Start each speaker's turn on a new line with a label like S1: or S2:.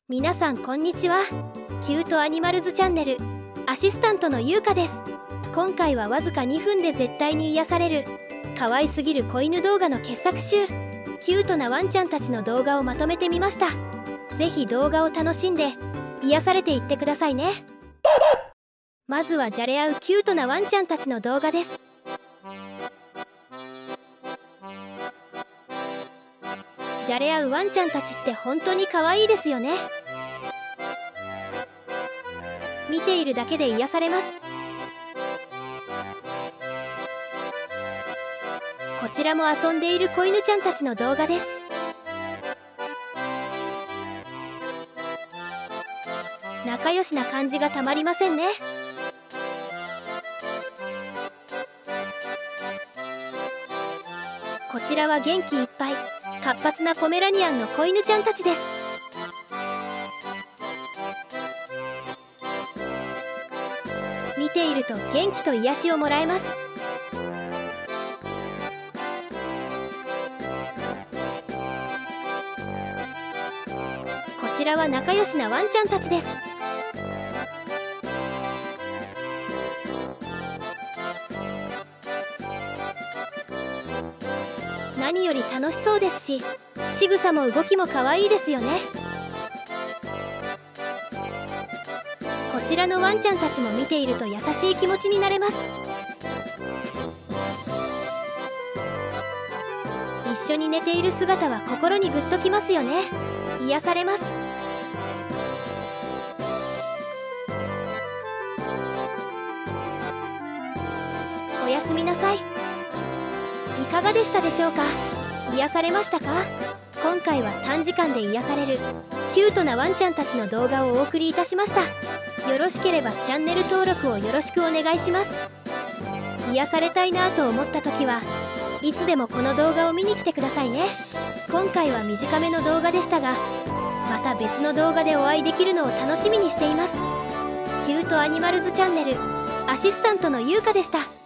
S1: 皆さんこんにちは。キュートアニマルズチャンネルアシスタントのゆうかです。今回はわずか2分で絶対に癒される可愛すぎる子犬動画の傑作集、キュートなワンちゃんたちの動画をまとめてみました。ぜひ動画を楽しんで癒されていってくださいね。まずはじゃれ合うキュートなワンちゃんたちの動画です。じゃれ合うワンちゃんたちって本当に可愛いですよね。見ているだけで癒されます。こちらも遊んでいる子犬ちゃんたちの動画です。仲良しな感じがたまりませんね。こちらは元気いっぱい活発なポメラニアンの子犬ちゃんたちです。見ていると元気と癒しをもらえます。こちらは仲良しなワンちゃんたちです。何より楽しそうですし、仕草も動きも可愛いですよね。こちらのワンちゃんたちも見ていると優しい気持ちになれます。一緒に寝ている姿は心にグッときますよね。癒されます。おやすみなさい。いかがでしたでしょうか。癒されましたか。今回は短時間で癒されるキュートなワンちゃんたちの動画をお送りいたしました。よろしければチャンネル登録をよろしくお願いします。癒されたいなと思った時はいつでもこの動画を見に来てくださいね。今回は短めの動画でしたが、また別の動画でお会いできるのを楽しみにしています。キュートアニマルズチャンネルアシスタントのゆうかでした。